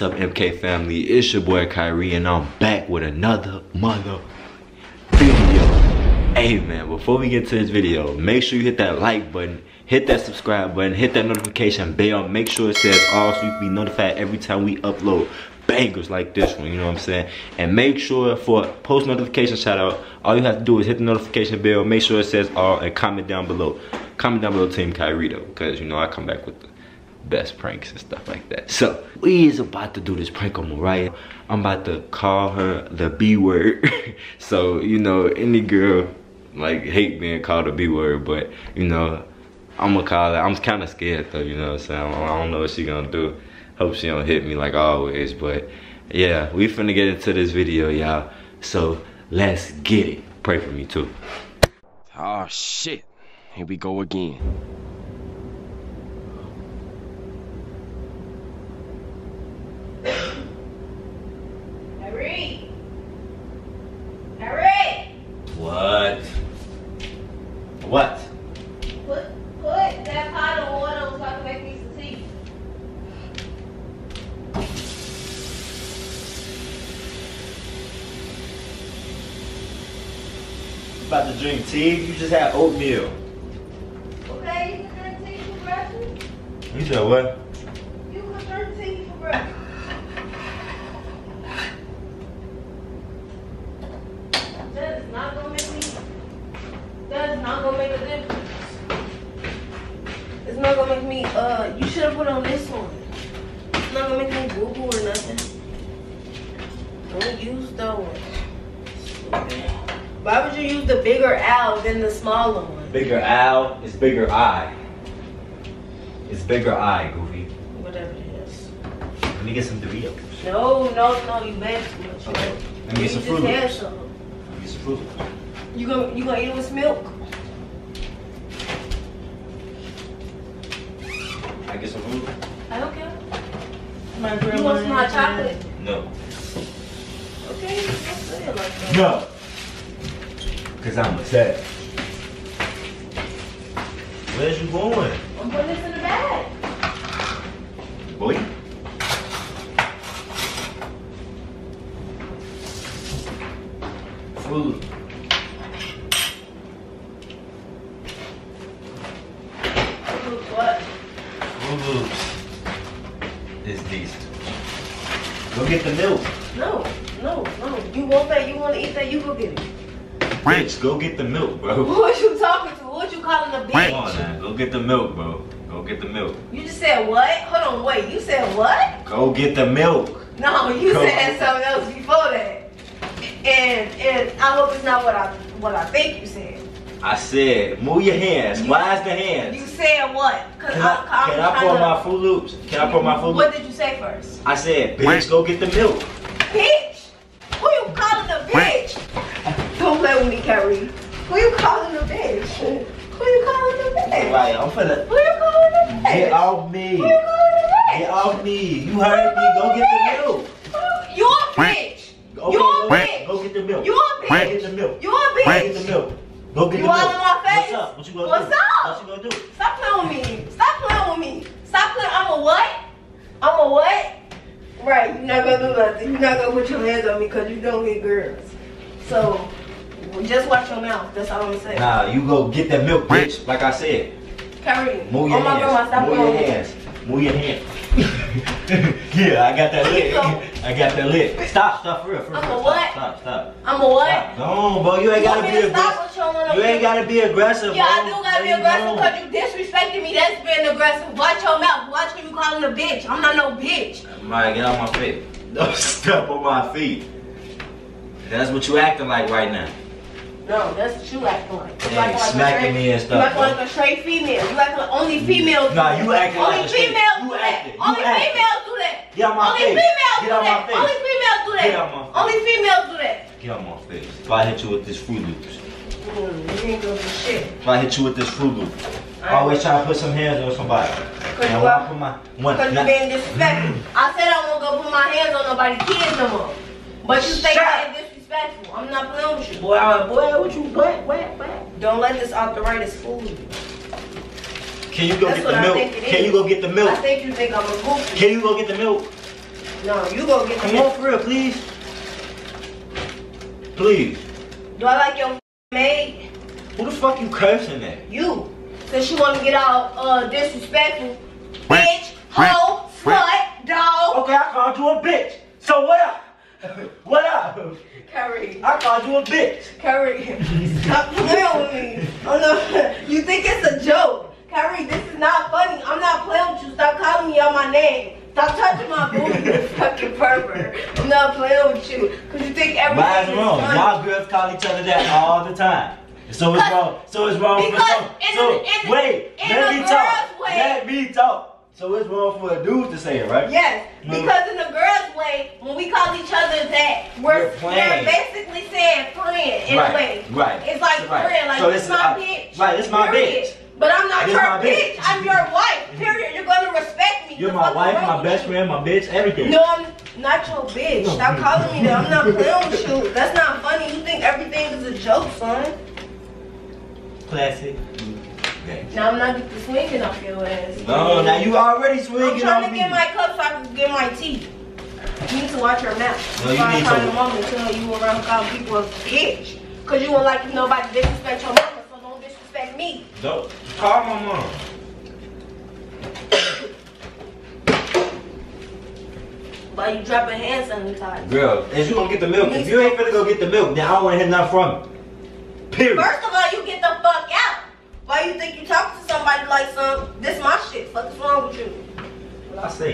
What's up, MK family? It's your boy Kyrie, and I'm back with another mother video. Hey man, before we get to this video, make sure you hit that like button, hit that subscribe button, hit that notification bell. Make sure it says all so you can be notified every time we upload bangers like this one, you know what I'm saying? And make sure for post notification shout out, all you have to do is hit the notification bell, make sure it says all, and comment down below. Comment down below Team Kyrie though, because you know I come back with the best pranks and stuff like that. So we is about to do this prank on Mariah. I'm about to call her the B word. So you know, any girl like hate being called a B word, but you know, I'm gonna call her. I'm kind of scared though, you know what I'm saying? I don't know what she gonna do. Hope she don't hit me like always, but yeah, we finna get into this video, y'all. So let's get it. Pray for me too. Oh shit, here we go again. Harry! What? What? Put that pot of water on so I can make me some tea. About to drink tea? You just had oatmeal. Okay, you can drink tea for breakfast? You said what? You can drink tea for breakfast. That is not gonna make me. That is not gonna make a difference. It's not gonna make me. You should have put on this one. It's not gonna make me boo boo or nothing. Don't use that one. Stupid. Why would you use the bigger owl than the smaller one? Bigger owl is bigger eye. It's bigger eye, Goofy. Whatever it is. Let me get some Doritos. No, you mad too much. Okay. Let me get some Fruit You Loops. just had some. Let me get some Fruit Loops. You gonna eat it with milk? I get some Fruit Loops? I don't care. My You grandma want some hot chocolate? No. Okay, don't say it like that. No. Cause I'm upset. Where's you going? I'm putting this in the bag. Boy. Food. What? Fruit Loops is decent. Go get the milk. No. You want that? You want to eat that? You go get it. Bitch, go get the milk, bro. Who are you talking to? What you calling a bitch? Come on now, go get the milk, bro. Go get the milk. You just said what? Hold on, wait. You said what? Go get the milk. No, you Go. said something else before that. And I hope it's not what I think you said. I said, move your hands. Why is the hands? You said what? Cause Can I pour my Fruit Loops? Can I pour my Fruit Loops? What did you say first? I said, bitch, go get the milk. Bitch? Who you calling a bitch? Don't play with me, Kyrie. Who you calling a bitch? Who you calling a bitch? Right, I'm finna Who you calling a bitch? get off me. Who you calling a bitch? Get off me. You heard me. Go get the milk. You a bitch. Okay, You a bitch. go get the milk. You a Go bitch. get the milk. You a Go bitch. get the milk. Go get You the all milk. in my face? What's up? What you gonna What's do? up? What you gonna do? Stop playing with me. Stop playing with me. Stop playing. I'm a what? I'm a what? Right, you're not gonna do nothing. You're not gonna put your hands on me because you don't hit girls. So, just watch your mouth. That's all I'm gonna say. Nah, you go get that milk, bitch. Like I said. Kyrie, Move your oh my grandma, hands. stop Move playing your with me. hands. Move your hands. Yeah, I got that lit. I got that lit. Stop for real. I'm a what? Stop. I'm a what? Stop. No, bro, you ain't You gotta want be me to stop aggressive. what you want You ain't gotta be aggressive, Yeah, I bro. do gotta be There you aggressive go. because you disrespected me. That's being aggressive. Watch your mouth. Watch who you calling a bitch. I'm not no bitch. Alright, get off my feet. Don't step on my feet. That's what you acting like right now. No, that's what you acting like. You Yeah, acting like smacking a me and straight, stuff, You acting bro. like a straight female. You acting like only females. Nah, you acting only like a straight- females you do that. acting. You Only acting. females do that. Get out my only face. females Get do out my that. face. Only females do that. Get out my face. Only females do that. Get out my face. If I hit you with this Fruit Loops. You ain't gonna do shit. If I hit you with this Fruit Loop. Always try to put some hands on somebody. Cause Now, you when I are- put my one. Cause you now- being disrespectful. I said I won't go put my hands on nobody's kids no more. But you think Shut I'm disrespectful. I'm not playing with you. Boy, what you, what? Don't let this arthritis fool you. Can you go That's get what the I milk? think it Can is. you go get the I milk? think you think I'm a goofy. Can you go get the milk? No, you go get Come on, for real, please. Please. Do I like your maid? Who the fuck you cursing at? You. Since you want to get all disrespectful. Bitch, hoe, slut, dog. Okay, I called you a bitch. So what up? What up? Kyrie. I called you a bitch. Kyrie, stop playing with me. Oh no, you think it's a joke. Kyrie, this is not funny. I'm not playing with you. Stop calling me out my name. Stop touching my booty, you fucking pervert. I'm not playing with you. Cause you think everything Why is is it wrong? funny. Y'all girls call each other that all the time. So it's wrong. So it's wrong for Because some. Wait, let me talk. Let me talk. So it's wrong for a dude to say it, right? Yes, because in the girls' way, when we call each other that, we're basically saying friend in a way. Right. It's like friend, like so this my bitch. Right, it's my period. bitch. But I'm not This your my bitch. bitch. I'm your wife. Period. You're gonna respect me. You're my wife, my best friend, my bitch, everything. No, I'm not your bitch. Stop calling me that. I'm not playing with you. That's not funny. You think everything is a joke, son. Classic. Now I'm not getting swinging off your ass. No, now you already swinging I'm trying on to me. get my cup so I can get my teeth. You need to watch your mouth. No, you need find to- your mama and tell you around calling people a bitch. Cause you won't like nobody disrespect your mama, so don't disrespect me. Don't call my mom. Why you dropping hand sanitizer? Girl, is you gonna get the milk? If you ain't finna go get the milk, then I don't wanna hear nothing from you. Period. First of all, you get the fuck out. Why you think you talk to somebody like this my shit? Fuck is wrong with you? What I say?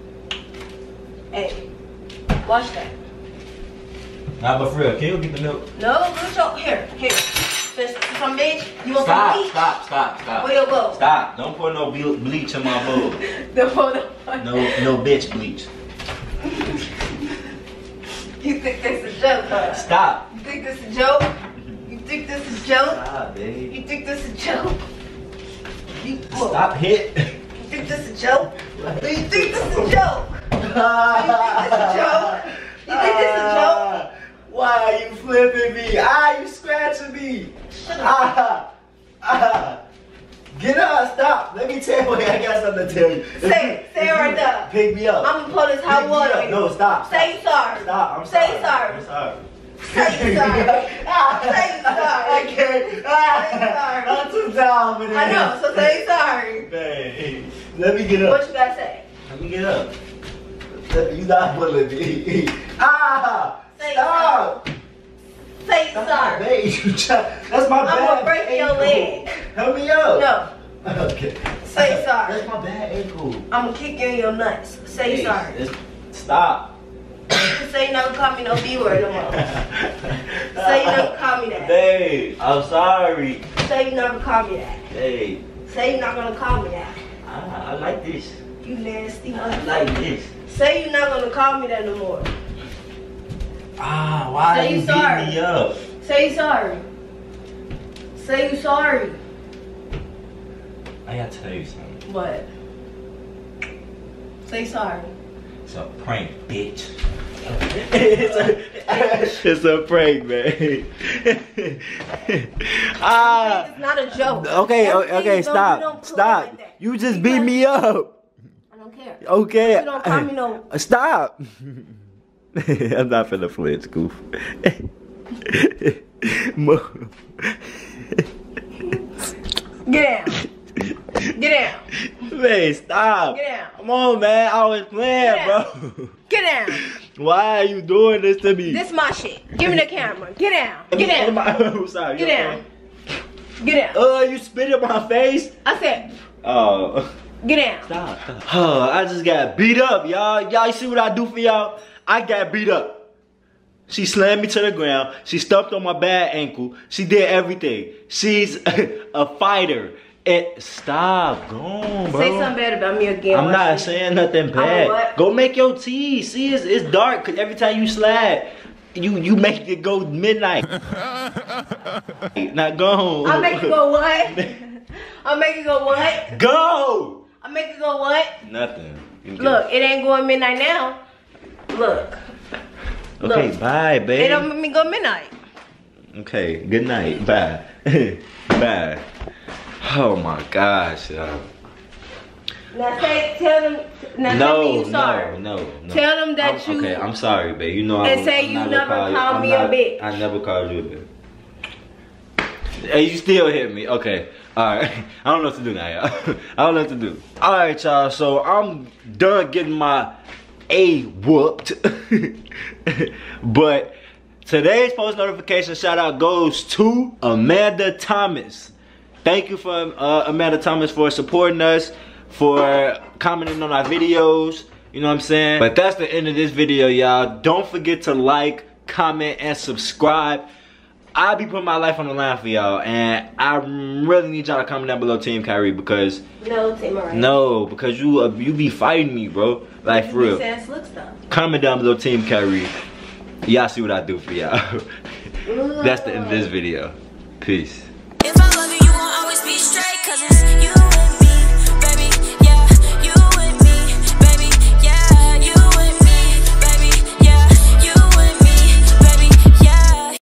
Hey, watch that. Nah, but for real, can you go get the milk? No, good show. Here. Since some bitch, you want some bleach? Stop. Where you go? Stop. Don't pour no bleach in my bowl. No bitch bleach. You think this is a joke, huh? Stop. You think this is a joke? You think this is a joke? Stop, babe. You think this is a joke? Stop hit. You think this is a joke? Do you think this is a joke? Do you think this is a joke? You think this is a joke? Why are you flipping me? You scratching me. Shut up. Get up, stop. Let me tell you, I got something to tell you. Say it right there. Pick me up. I'm gonna pull this hot Pick me water. up. No, stop. Say you sorry. Stop, I'm sorry. Say sorry. I'm sorry. Say you sorry. Say you sorry. I can't. sorry. I'm too down for this. I know, so say you sorry. Hey, let me get up. What you gotta say? Let me get up. You not pulling me. Say Stop. Say you sorry. Babe, that's my bad. I'm gonna break your ankle. leg. Help me up. No. Okay. Say sorry. That's my bad ankle. I'm gonna kick you in your nuts. Say you sorry. Stop. Say you never call me no B word no more. Say you never call me that. Babe, I'm sorry. Say you never call me that. Babe, Say you're not gonna call me that. I like this. You nasty I motherfucker. like this. Say you're not gonna call me that no more. Why Say you you beating sorry. me up? Say you sorry. Say you sorry. I gotta tell you something. What? Say sorry. It's a prank, bitch. it's a prank, man. It's not a joke. Okay, Everything okay, you stop, don't pull stop. like that. You just beat me up. I don't care. Okay. You don't call me no. Stop. I'm not finna flinch, goof. Get down. Get down. Man, stop. Get down. Come on, man. I was playing, Get bro. Get down. Why are you doing this to me? This my shit. Give me the camera. Get down. Get down. I'm sorry. Get you down. Get down. You spit in my face? I said, Oh. get down. Stop. I just got beat up, y'all. Y'all see what I do for y'all? I got beat up. She slammed me to the ground. She stumped on my bad ankle. She did everything. She's a fighter. Stop. Go on, bro. Say something bad about me again. I'm not saying nothing bad. what? Go make your tea. See, it's dark because every time you slide, you make it go midnight. Now go. I'll make it go what? I'll make it go what? Go. I'll make it go what? Nothing. Look, it ain't going midnight now. Look. Okay, Look. bye, babe. It don't make me go midnight. Okay, good night. Bye. Bye. Oh my gosh, y'all. Now tell them. Now tell me you sorry. No. Tell them that you. Okay, I'm sorry, babe. You know and say you never called me a bitch. I never called you a bitch. Hey, you still hit me. Okay. Alright. I don't know what to do now, y'all. I don't know what to do. Alright, y'all. So I'm done getting my A whooped. But today's post notification shout out goes to Amanda Thomas. Thank you for Amanda Thomas for supporting us, for commenting on our videos. You know what I'm saying? But that's the end of this video, y'all. Don't forget to like, comment, and subscribe. I'll be putting my life on the line for y'all, and I really need y'all to comment down below Team Kyrie because because you be fighting me, bro. Like for real. Comment down below Team Kyrie. Y'all see what I do for y'all. That's the end of this video. Peace.